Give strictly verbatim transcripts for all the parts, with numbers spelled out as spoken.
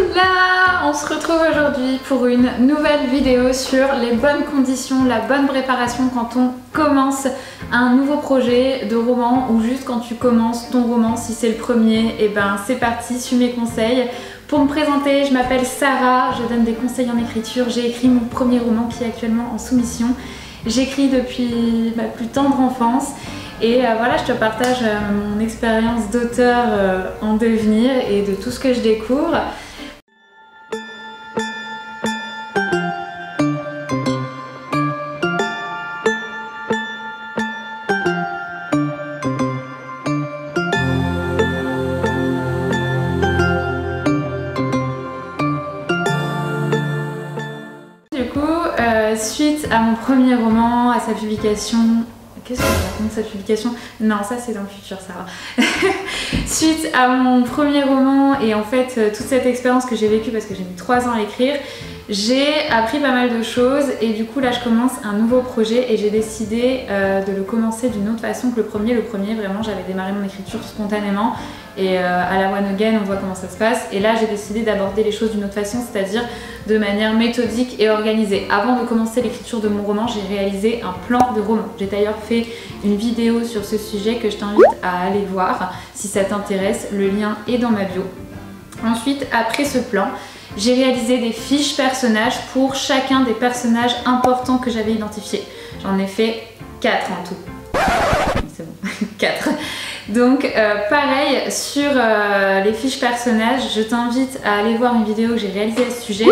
Là, on se retrouve aujourd'hui pour une nouvelle vidéo sur les bonnes conditions, la bonne préparation quand on commence un nouveau projet de roman ou juste quand tu commences ton roman, si c'est le premier, et ben c'est parti, suis mes conseils. Pour me présenter, je m'appelle Sarah, je donne des conseils en écriture, j'ai écrit mon premier roman qui est actuellement en soumission. J'écris depuis ma plus tendre enfance et euh, voilà, je te partage euh, mon expérience d'auteur euh, en devenir et de tout ce que je découvre. Suite à mon premier roman, à sa publication... Qu'est-ce que je raconte, sa publication? Non, ça c'est dans le futur, Sarah. Suite à mon premier roman et en fait toute cette expérience que j'ai vécue parce que j'ai mis trois ans à l'écrire, j'ai appris pas mal de choses et du coup là je commence un nouveau projet et j'ai décidé euh, de le commencer d'une autre façon que le premier. Le premier, vraiment, j'avais démarré mon écriture spontanément et euh, à la one again on voit comment ça se passe, et là j'ai décidé d'aborder les choses d'une autre façon, c'est-à-dire de manière méthodique et organisée. Avant de commencer l'écriture de mon roman, j'ai réalisé un plan de roman. J'ai d'ailleurs fait une vidéo sur ce sujet que je t'invite à aller voir si ça t'intéresse, le lien est dans ma bio. Ensuite, après ce plan, j'ai réalisé des fiches personnages pour chacun des personnages importants que j'avais identifiés. J'en ai fait quatre en tout. C'est bon, quatre. Donc euh, pareil, sur euh, les fiches personnages, je t'invite à aller voir une vidéo que j'ai réalisée à ce sujet.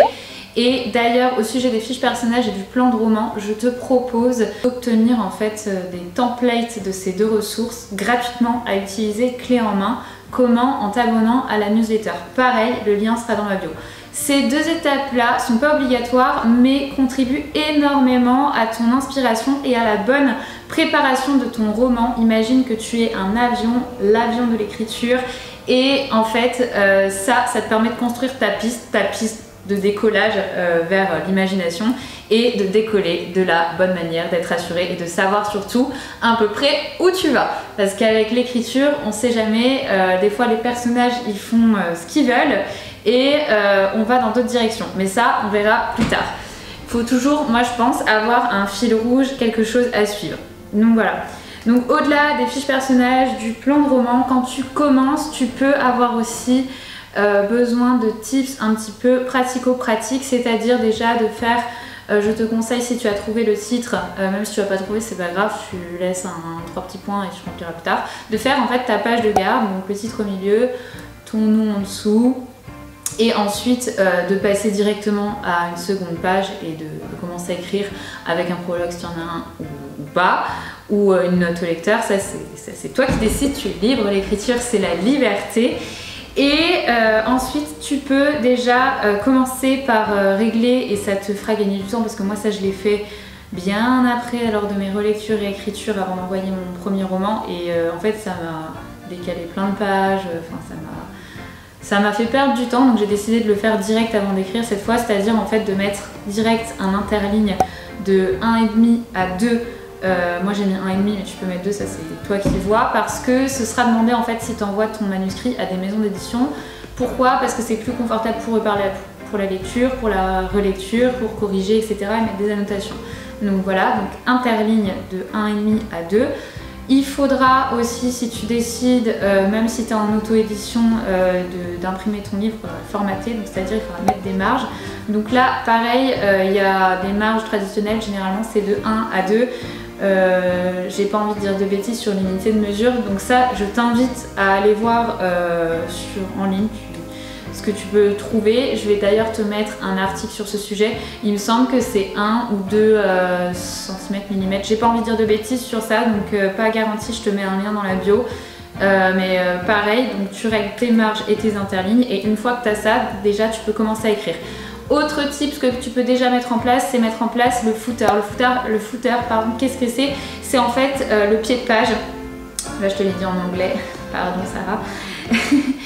Et d'ailleurs, au sujet des fiches personnages et du plan de roman, je te propose d'obtenir en fait des templates de ces deux ressources gratuitement à utiliser clé en main. Comment? En t'abonnant à la newsletter. Pareil, le lien sera dans ma bio. Ces deux étapes-là sont pas obligatoires, mais contribuent énormément à ton inspiration et à la bonne préparation de ton roman. Imagine que tu es un avion, l'avion de l'écriture, et en fait, euh, ça, ça te permet de construire ta piste, ta piste de décollage euh, vers l'imagination et de décoller de la bonne manière, d'être assuré et de savoir surtout à peu près où tu vas. Parce qu'avec l'écriture, on sait jamais, euh, des fois les personnages ils font euh, ce qu'ils veulent et euh, on va dans d'autres directions. Mais ça, on verra plus tard. Il faut toujours, moi je pense, avoir un fil rouge, quelque chose à suivre. Donc voilà. Donc au-delà des fiches personnages, du plan de roman, quand tu commences, tu peux avoir aussi Euh, besoin de tips un petit peu pratico-pratiques, c'est-à-dire déjà de faire, euh, je te conseille, si tu as trouvé le titre, euh, même si tu n'as pas trouvé, c'est pas grave, tu laisses un, un trois petits points et tu rempliras plus tard, de faire en fait ta page de garde, donc le titre au milieu, ton nom en dessous, et ensuite euh, de passer directement à une seconde page et de, de commencer à écrire avec un prologue si tu en as un ou, ou pas, ou euh, une note au lecteur. Ça c'est toi qui décides, tu es libre, l'écriture c'est la liberté. Et euh, ensuite tu peux déjà euh, commencer par euh, régler, et ça te fera gagner du temps parce que moi ça je l'ai fait bien après lors de mes relectures et écritures avant d'envoyer mon premier roman, et euh, en fait ça m'a décalé plein de pages, enfin ça m'a ça m'a fait perdre du temps, donc j'ai décidé de le faire direct avant d'écrire cette fois, c'est-à-dire en fait de mettre direct un interligne de un virgule cinq à deux. Euh, moi j'ai mis un virgule cinq mais tu peux mettre deux, ça c'est toi qui vois, parce que ce sera demandé en fait si tu envoies ton manuscrit à des maisons d'édition. Pourquoi? Parce que c'est plus confortable pour eux, par la, pour la lecture, pour la relecture, pour corriger, et cetera et mettre des annotations. Donc voilà, donc interligne de un virgule cinq à deux. Il faudra aussi, si tu décides, euh, même si tu es en auto-édition, euh, d'imprimer ton livre euh, formaté, donc c'est-à-dire qu'il faudra mettre des marges. Donc là, pareil, euh, il y a des marges traditionnelles, généralement c'est de un à deux. Euh, j'ai pas envie de dire de bêtises sur l'unité de mesure, donc ça je t'invite à aller voir euh, sur, en ligne ce que tu peux trouver. Je vais d'ailleurs te mettre un article sur ce sujet, il me semble que c'est un ou deux euh, centimètres millimètres, j'ai pas envie de dire de bêtises sur ça, donc euh, pas garanti, je te mets un lien dans la bio. Euh, mais euh, pareil, donc tu règles tes marges et tes interlignes, et une fois que tu as ça, déjà tu peux commencer à écrire. Autre tip que tu peux déjà mettre en place, c'est mettre en place le footer. Le footer, le footer pardon, qu'est-ce que c'est? C'est en fait euh, le pied de page. Là, je te l'ai dit en anglais, pardon Sarah.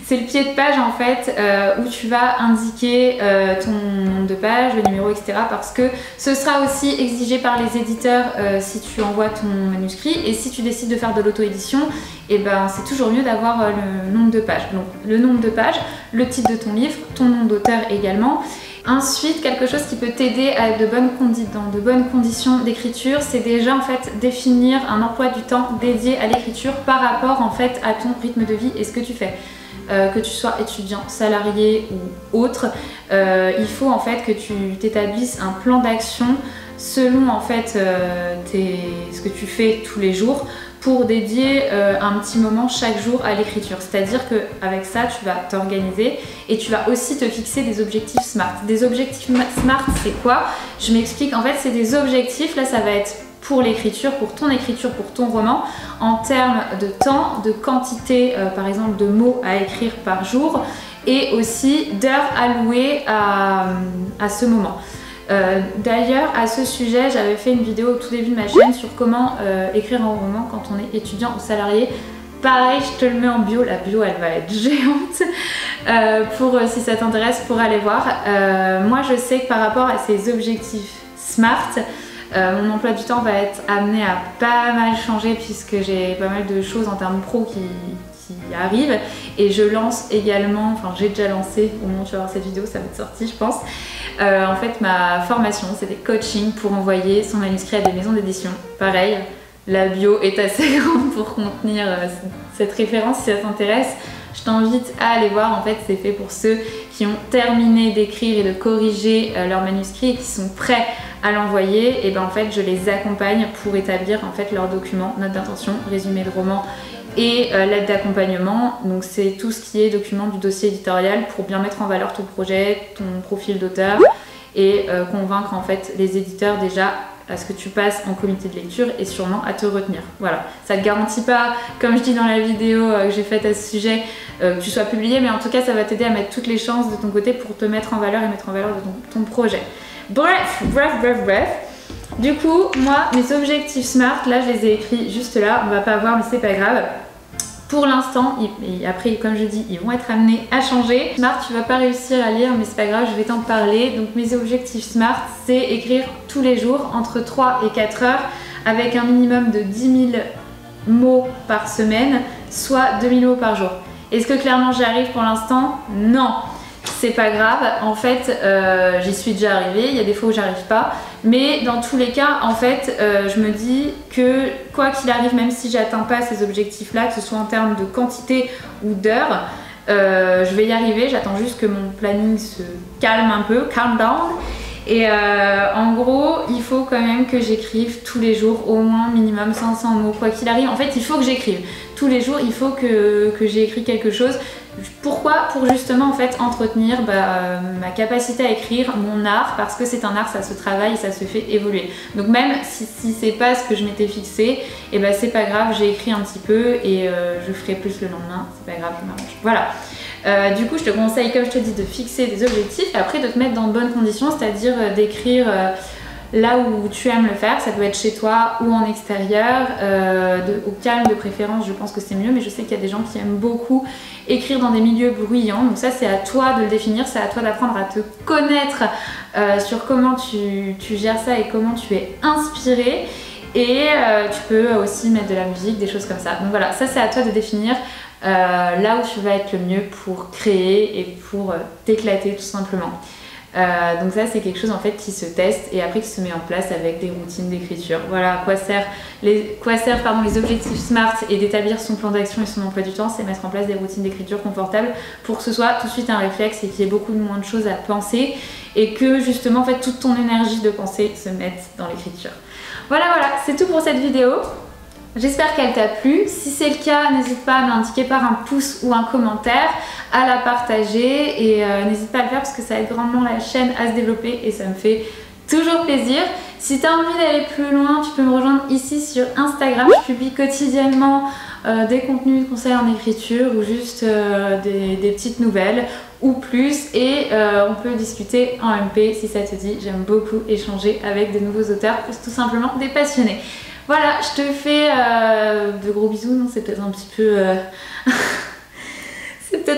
C'est le pied de page en fait euh, où tu vas indiquer euh, ton nom de page, le numéro, et cetera. Parce que ce sera aussi exigé par les éditeurs euh, si tu envoies ton manuscrit. Et si tu décides de faire de l'auto-édition, et ben, c'est toujours mieux d'avoir euh, le nombre de pages. Donc le nombre de pages, le titre de ton livre, ton nom d'auteur également. Ensuite, quelque chose qui peut t'aider à de bonnes dans de bonnes conditions d'écriture, c'est déjà en fait définir un emploi du temps dédié à l'écriture par rapport en fait à ton rythme de vie et ce que tu fais. Euh, que tu sois étudiant, salarié ou autre, euh, il faut en fait que tu t'établisses un plan d'action selon en fait euh, tes, ce que tu fais tous les jours pour dédier euh, un petit moment chaque jour à l'écriture. C'est-à-dire qu'avec ça, tu vas t'organiser et tu vas aussi te fixer des objectifs SMART. Des objectifs SMART, c'est quoi? Je m'explique. En fait, c'est des objectifs, là ça va être pour l'écriture, pour ton écriture, pour ton roman, en termes de temps, de quantité, euh, par exemple, de mots à écrire par jour et aussi d'heures allouées à, à ce moment. Euh, D'ailleurs, à ce sujet, j'avais fait une vidéo au tout début de ma chaîne sur comment euh, écrire un roman quand on est étudiant ou salarié. Pareil, je te le mets en bio, la bio elle va être géante, euh, pour, si ça t'intéresse, pour aller voir. Euh, moi je sais que par rapport à ces objectifs SMART, euh, mon emploi du temps va être amené à pas mal changer puisque j'ai pas mal de choses en termes pro qui, qui arrivent. Et je lance également, enfin j'ai déjà lancé, au moment où tu vas voir cette vidéo, ça va être sorti je pense, euh, en fait ma formation, c'est des coachings pour envoyer son manuscrit à des maisons d'édition. Pareil. La bio est assez grande pour contenir euh, cette référence. Si ça t'intéresse, je t'invite à aller voir. En fait, c'est fait pour ceux qui ont terminé d'écrire et de corriger euh, leur manuscrit et qui sont prêts à l'envoyer. Et ben en fait, je les accompagne pour établir en fait leurs documents, note d'intention, résumé de roman et euh, lettre d'accompagnement. Donc c'est tout ce qui est document du dossier éditorial pour bien mettre en valeur ton projet, ton profil d'auteur et euh, convaincre en fait les éditeurs déjà à ce que tu passes en comité de lecture et sûrement à te retenir. Voilà, ça ne te garantit pas, comme je dis dans la vidéo que j'ai faite à ce sujet, euh, que tu sois publié, mais en tout cas ça va t'aider à mettre toutes les chances de ton côté pour te mettre en valeur et mettre en valeur de ton, ton projet. Bref, bref, bref, bref. Du coup, moi, mes objectifs SMART, là je les ai écrits juste là, on va pas voir mais c'est pas grave. Pour l'instant, et après comme je dis, ils vont être amenés à changer. SMART, tu vas pas réussir à lire, mais c'est pas grave, je vais t'en parler. Donc mes objectifs SMART, c'est écrire tous les jours entre trois et quatre heures avec un minimum de dix mille mots par semaine, soit deux mille mots par jour. Est-ce que clairement j'y arrive pour l'instant? Non. C'est pas grave, en fait euh, j'y suis déjà arrivée, il y a des fois où j'arrive pas, mais dans tous les cas en fait euh, je me dis que quoi qu'il arrive, même si j'atteins pas ces objectifs là, que ce soit en termes de quantité ou d'heures, euh, je vais y arriver, j'attends juste que mon planning se calme un peu, calm down. Et euh, en gros, il faut quand même que j'écrive tous les jours au moins minimum cinq cents mots, quoi qu'il arrive. En fait, il faut que j'écrive. Tous les jours, il faut que, que j'ai écrit quelque chose. Pourquoi? Pour justement en fait entretenir bah, euh, ma capacité à écrire, mon art, parce que c'est un art, ça se travaille et ça se fait évoluer. Donc même si, si c'est pas ce que je m'étais fixé, et bah c'est pas grave, j'ai écrit un petit peu et euh, je ferai plus le lendemain, c'est pas grave, je m'arrange. Voilà. Euh, du coup, je te conseille, comme je te dis, de fixer des objectifs et après de te mettre dans de bonnes conditions, c'est-à-dire euh, d'écrire euh, là où tu aimes le faire. Ça peut être chez toi ou en extérieur, euh, de, au calme de préférence, je pense que c'est mieux, mais je sais qu'il y a des gens qui aiment beaucoup écrire dans des milieux bruyants. Donc ça, c'est à toi de le définir, c'est à toi d'apprendre à te connaître euh, sur comment tu, tu gères ça et comment tu es inspiré. Et euh, tu peux aussi mettre de la musique, des choses comme ça. Donc voilà, ça c'est à toi de définir euh, là où tu vas être le mieux pour créer et pour euh, t'éclater tout simplement. Euh, donc ça c'est quelque chose en fait qui se teste et après qui se met en place avec des routines d'écriture. Voilà à quoi servent les, quoi servent, pardon, les objectifs SMART et d'établir son plan d'action et son emploi du temps, c'est mettre en place des routines d'écriture confortables pour que ce soit tout de suite un réflexe et qu'il y ait beaucoup moins de choses à penser et que justement en fait toute ton énergie de pensée se mette dans l'écriture. Voilà voilà, c'est tout pour cette vidéo. J'espère qu'elle t'a plu. Si c'est le cas, n'hésite pas à me l'indiquer par un pouce ou un commentaire, à la partager et euh, n'hésite pas à le faire parce que ça aide grandement la chaîne à se développer et ça me fait toujours plaisir. Si tu as envie d'aller plus loin, tu peux me rejoindre ici sur Instagram. Je publie quotidiennement euh, des contenus de conseils en écriture ou juste euh, des, des petites nouvelles ou plus et euh, on peut discuter en M P si ça te dit. J'aime beaucoup échanger avec des nouveaux auteurs, tout simplement des passionnés. Voilà, je te fais euh, de gros bisous, non c'est peut-être un petit peu... Euh... c'est peut-être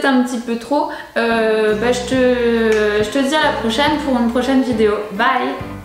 un petit peu trop, euh, bah, je, te, je te dis à la prochaine pour une prochaine vidéo. Bye!